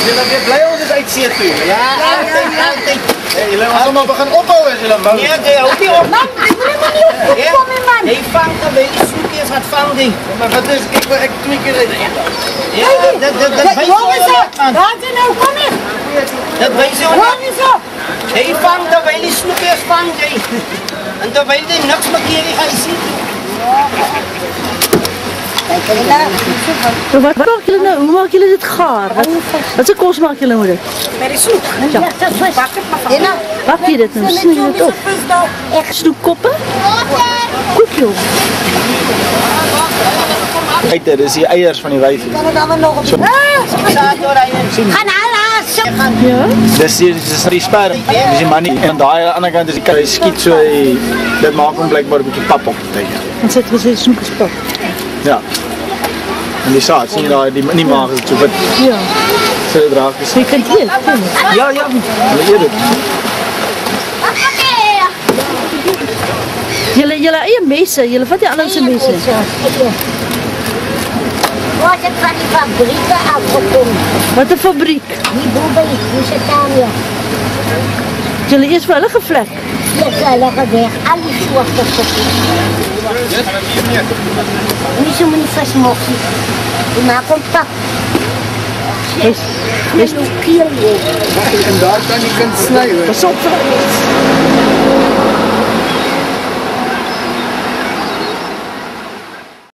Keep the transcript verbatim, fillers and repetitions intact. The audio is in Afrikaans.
Julle weer bly ons is uit see toe. Ja, altyd, altyd. Hey, julle moet sommer begin ophou as julle wou. Nee, jy hou nie op. Man, ek wil nie nie opkom nie, man. Jy vang dan baie snoekies wat vang die. Maar wat is ek ek twee keer uit. Ja, dat dat dat wys jy. Wat jy nou kom hier? Dat wys jy. Kom hier so. Jy vang dan baie snoekies vang jy. En dan baie jy niks maak jy gaan sien. Wat maak jullie nou? Hoe maak jullie dit gaar? Wat, wat voor kost maak jullie met dit? Met die snoek. Ja. Ja. Wat je dit nou? Snoek je dit op? Snoekkoppen? Goed joh. Kijk, dit is die eiers van die wijfie. So. Gaan halen. Ja? Dis die, dis die sperm. Dis die man nie. En daar aan de andere kant is die kruis skiet so, dit maak hem blijkbaar een beetje pap op. Dan zetten we ze snoekespap. Ja. En die saad, zie je daar, die, die maag is het zo wit. Ja. Zo draag is. Je kunt het eten. Ja, ja. We eet het. Jullie, jullie eigen messen, jullie vat die andere messen. Wat het van die fabrieken afgekomen. Wat een fabriek? Die boven is het daar weer. Jullie eerst wel een gevlek. Ja, ze leggen weg. Al die soorten fabriek. Niet zo niet versmochten. Die maken een pak. Wees, wees. En daar kan je kunt snijden. Pas op.